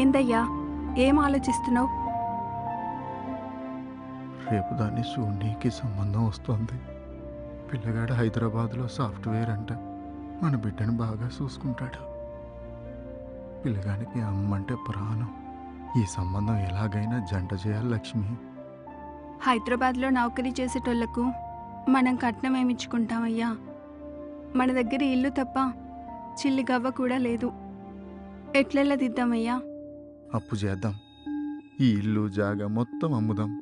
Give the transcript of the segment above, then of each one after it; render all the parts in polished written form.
ఏందయ్యా, ఏం ఆలోచిస్తున్నావు? రేపు దాన్ని సూర్యకి సంబంధం వస్తుంది. పిల్లగాడు హైదరాబాద్లో సాఫ్ట్వేర్ అంట. మన బిడ్డను బాగా చూసుకుంటాడు. పిల్లగానికి అమ్మంటే ప్రాణం. ఈ సంబంధం ఎలాగైనా జంట చేయాలి లక్ష్మి. హైదరాబాద్లో నౌకరీ చేసేటోళ్లకు మనం కట్నం ఏమిచ్చుకుంటామయ్యా? మన దగ్గర ఇల్లు తప్ప చిల్లి గవ్వ కూడా లేదు. ఎట్లెళ్ళ దిద్దామయ్యా? అప్పు చేద్దాం. ఈ ఇల్లు జాగా మొత్తం అమ్ముదాం.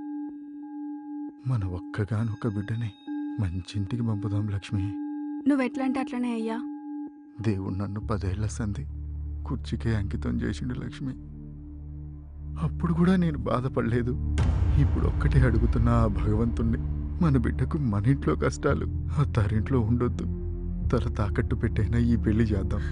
మన ఒక్కగానొక్క బిడ్డని మంచింటికి పంపుదాం లక్ష్మి. నువ్వెట్లంటే అట్లనే అయ్యా. దేవుడు నన్ను 10 ఏళ్ల సంధి కుర్చీకే అంకితం చేసిండు లక్ష్మి. అప్పుడు కూడా నేను బాధపడలేదు. ఇప్పుడు ఒక్కటే అడుగుతున్నా ఆ భగవంతుణ్ణి, మన బిడ్డకు మన ఇంట్లో కష్టాలు ఆ తరింట్లో ఉండొద్దు. తల తాకట్టు పెట్టైనా ఈ పెళ్లి చేద్దాం.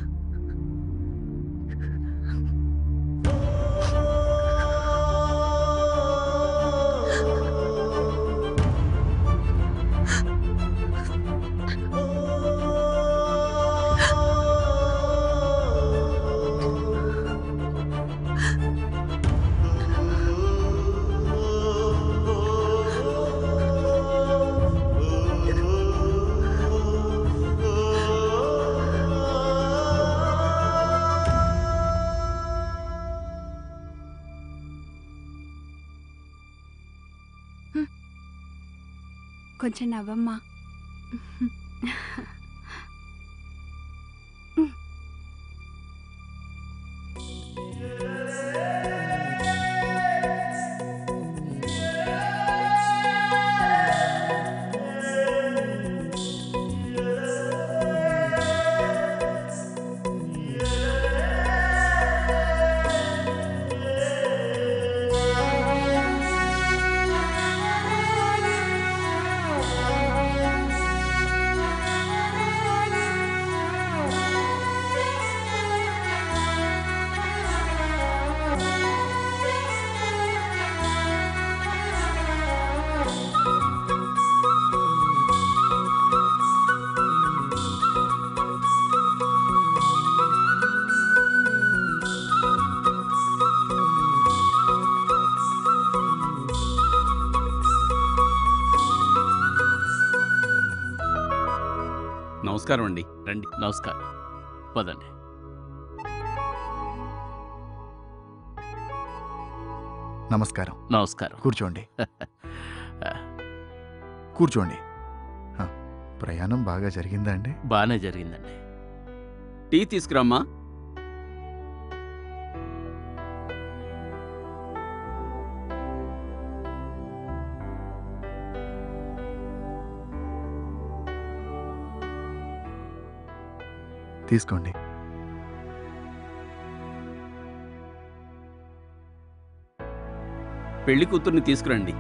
కొంచెం నవ్వమ్మా. నమస్కారం అండి. రండి. నమస్కారం. పదండి. నమస్కారం. నమస్కారం. కూర్చోండి. కూర్చోండి. ప్రయాణం బాగా జరిగిందా అండి? బాగానే జరిగిందండి. టీ తీసుకురామ్మా. తీసుకోండి. పెళ్లి కూతుర్ని తీసుకురండి.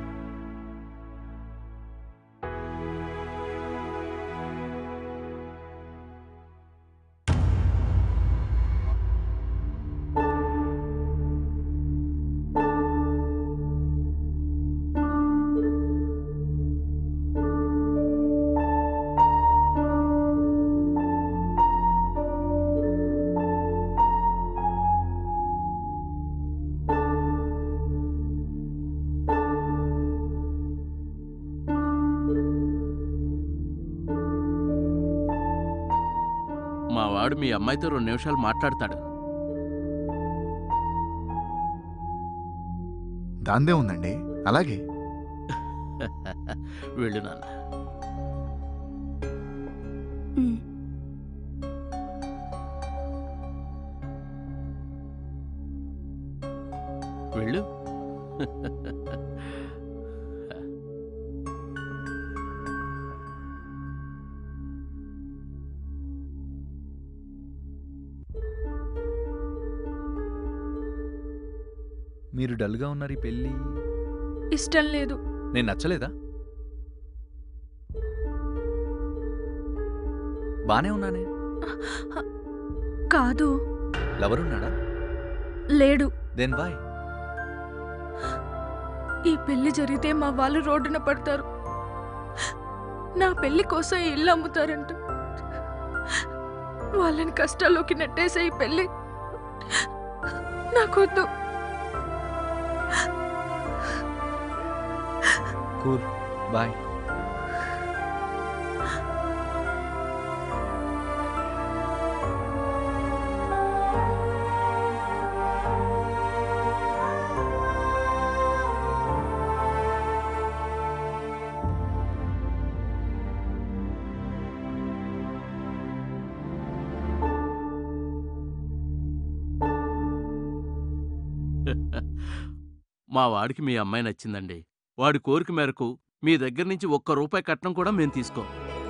మా వాడు మీ అమ్మాయితో 2 నిమిషాలు మాట్లాడతాడు. దాందే ఉందండి. అలాగే వెళ్ళు నాన్న. వెళ్ళు. మీరు డల్గా ఉన్నారు. ఈ పెళ్ళి ఇష్టం లేదు. నేను నచ్చలేదా? బానే ఉన్నానే. కాదు. లవరున్నాడా? లేడు. Then why? ఈ పెళ్లి జరిగితే మా వాళ్ళు రోడ్డున పడతారు. నా పెళ్లి కోసం ఇల్లు అమ్ముతారంట. వాళ్ళని కష్టాల్లోకి నెట్టేసే ఈ పెళ్లి నాకొద్దు. Cool, boy. మా వాడికి మీ అమ్మాయి నచ్చిందండి. వాడి కోరిక మేరకు మీ దగ్గర నుంచి ఒక్క రూపాయి కట్నం కూడా మేము తీసుకోం.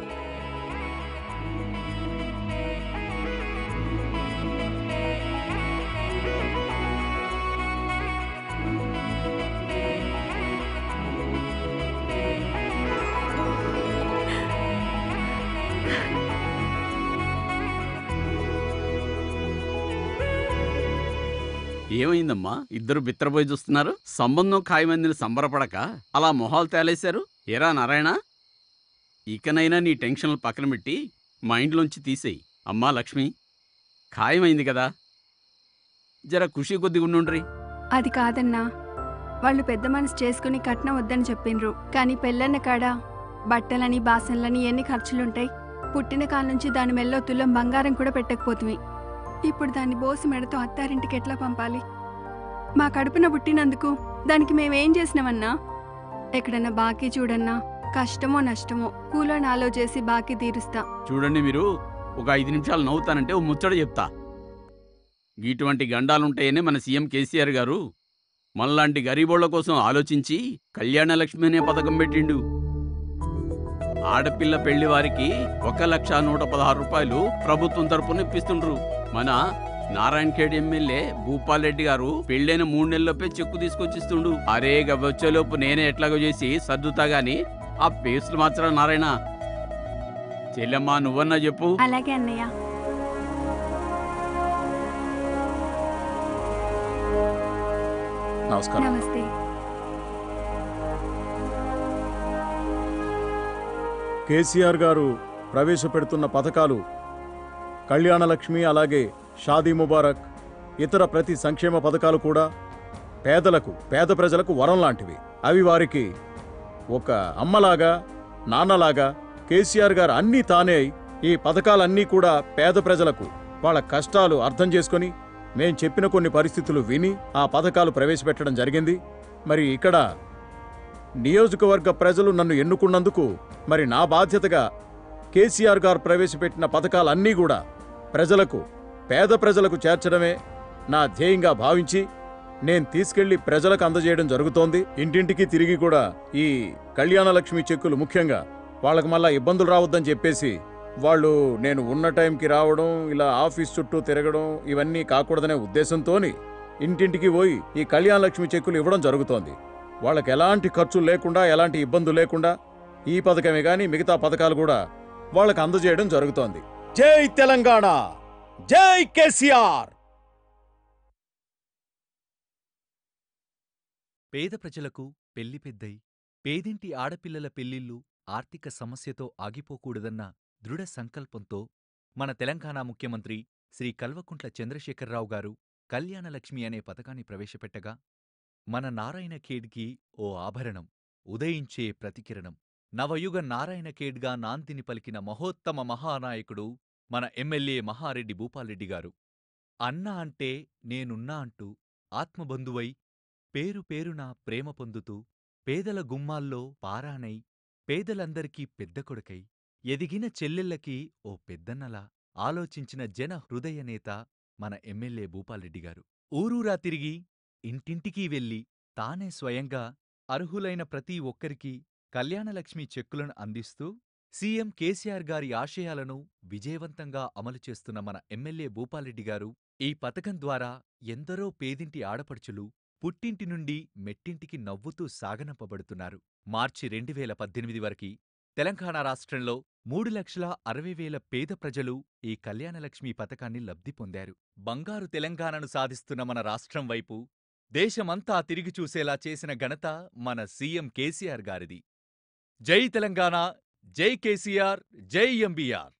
ఏమైందమ్మా, ఇద్దరు బిత్తరపోయి చూస్తున్నారు? సంబంధం ఖాయమందిని సంబరపడక అలా మొహాలు తేలేశారు. ఏరా నారాయణ, ఇకనైనా నీ టెన్షన్లు పక్కన పెట్టి మైండ్లోంచి తీసేయి. అమ్మా లక్ష్మి, ఖాయమైంది కదా, జర ఖుషి కొద్దిగా ఉండుండ్రి. అది కాదన్నా, వాళ్ళు పెద్ద మనసు చేసుకుని కట్నం వద్దని చెప్పిండ్రు. కానీ పెళ్ళన్న కాడ బట్టలని బాసనలని ఎన్ని ఖర్చులుంటాయి. పుట్టిన కాల నుంచి దాని మెల్లో తులం బంగారం కూడా పెట్టకపోతుంది. ఇప్పుడు దాన్ని బోసి మెడతో అత్తారింటికి ఎట్లా పంపాలి? మా కడుపున పుట్టినందుకు దానికి మేమేం చేసినామన్నా? ఎక్కడన్నా బాకీ చూడన్నా, కష్టమో నష్టమో కూలోని ఆలోచేసి బాకీ తీరుస్తా. చూడండి, మీరు ఒక 5 నిమిషాలు నవ్వుతానంటే ఓ ముచ్చట చెప్తా. ఇటువంటి గండాలుంటాయని మన సీఎం కేసీఆర్ గారు మనలాంటి గరీబోళ్ల కోసం ఆలోచించి కళ్యాణ లక్ష్మి అనే పథకం పెట్టిండు. ఆడపిల్ల పెళ్లి వారికి 1,116 రూపాయలు ప్రభుత్వం తరపున ఇప్పిస్తుండ్రు. మన నారాయణఖేడ్ ఎమ్మెల్యే భూపాల్ రెడ్డి గారు పెళ్ళైన 3 నెలల్లోపే చెక్కు తీసుకొచ్చిస్తుండు. అరే వచ్చేలోపు నేనే ఎట్లాగో చేసి సర్దుతా గాని ఆ పేస్టులు మార్చరా నారాయణ. చెల్లెమ్మా, నువ్వన్నా చెప్పు. అలాగే అన్నయ్య. నమస్కారం. నమస్తే. కేసీఆర్ గారు ప్రవేశపెడుతున్న పథకాలు కళ్యాణ లక్ష్మి, అలాగే షాదీ ముబారక్, ఇతర ప్రతి సంక్షేమ పథకాలు కూడా పేద ప్రజలకు వరం లాంటివి. అవి వారికి ఒక అమ్మలాగా, నాన్నలాగా కేసీఆర్ గారు అన్నీ తానే ఈ పథకాలన్నీ కూడా పేద ప్రజలకు వాళ్ళ కష్టాలు అర్థం చేసుకొని మేం చెప్పిన కొన్ని పరిస్థితులు విని ఆ పథకాలు ప్రవేశపెట్టడం జరిగింది. మరి ఇక్కడ నియోజకవర్గ ప్రజలు నన్ను ఎన్నుకున్నందుకు మరి నా బాధ్యతగా కేసీఆర్ గారు ప్రవేశపెట్టిన పథకాలన్నీ కూడా పేద ప్రజలకు చేర్చడమే నా ధ్యేయంగా భావించి నేను తీసుకెళ్లి ప్రజలకు అందజేయడం జరుగుతోంది. ఇంటింటికి తిరిగి కూడా ఈ కళ్యాణ లక్ష్మి చెక్కులు ముఖ్యంగా వాళ్ళకి మళ్ళా ఇబ్బందులు రావద్దని చెప్పేసి వాళ్ళు నేను ఉన్న టైంకి రావడం, ఇలా ఆఫీస్ చుట్టూ తిరగడం ఇవన్నీ కాకూడదనే ఉద్దేశంతోని ఇంటింటికి పోయి ఈ కళ్యాణ లక్ష్మి చెక్కులు ఇవ్వడం జరుగుతోంది. వాళ్ళకి ఎలాంటి ఖర్చులు లేకుండా, ఎలాంటి ఇబ్బందులు లేకుండా ఈ పథకమే కానీ మిగతా పథకాలు కూడా వాళ్ళకి అందజేయడం జరుగుతోంది. జై తెలంగాణ, జై కేసీఆర్. పేద ప్రజలకు పెళ్లి పెద్దై, పేదింటి ఆడపిల్లల పెళ్లిళ్లు ఆర్థిక సమస్యతో ఆగిపోకూడదన్న దృఢ సంకల్పంతో మన తెలంగాణ ముఖ్యమంత్రి శ్రీ కల్వకుంట్ల చంద్రశేఖరరావు గారు కళ్యాణలక్ష్మి అనే పథకాన్ని ప్రవేశపెట్టగా, మన నారాయణఖేడ్కి ఓ ఆభరణం, ఉదయించే ప్రతికిరణం, నవయుగ నారాయణఖేడ్గా నాందిని పలికిన మహోత్తమ మహానాయకుడు మన ఎమ్మెల్యే మహారెడ్డి భూపాల్రెడ్డి గారు. అన్నా అంటే నేనున్నా అంటూ ఆత్మబంధువై పేరు పేరునా ప్రేమ పొందుతూ పేదల గుమ్మాల్లో పారానై పేదలందరికీ పెద్ద కొడుకై ఎదిగిన చెల్లెళ్ళకి ఓ పెద్దన్నలా ఆలోచించిన జన హృదయనేత మన ఎమ్మెల్యే భూపాల్రెడ్డి గారు. ఊరూరా తిరిగి ఇంటింటికీ వెళ్లి తానే స్వయంగా అర్హులైన ప్రతి ఒక్కరికీ కళ్యాణలక్ష్మి చెక్కులను అందిస్తూ సీఎం కేసీఆర్ గారి ఆశయాలను విజయవంతంగా అమలు చేస్తున్న మన ఎమ్మెల్యే భూపాల్రెడ్డి గారు ఈ పథకం ద్వారా ఎందరో పేదింటి ఆడపడుచులు పుట్టింటి నుండి మెట్టింటికి నవ్వుతూ సాగనంపబడుతున్నారు. మార్చి 2018 వరకి తెలంగాణ రాష్ట్రంలో 3,60,000 పేద ప్రజలు ఈ కళ్యాణలక్ష్మి పథకాన్ని లబ్ధి పొందారు. బంగారు తెలంగాణను సాధిస్తున్న మన రాష్ట్రం వైపు దేశమంతా తిరిగి చూసేలా చేసిన ఘనత మన సీఎం కేసీఆర్ గారిది. జై తెలంగాణ, జై కేసీఆర్, జై ఎంబీఆర్.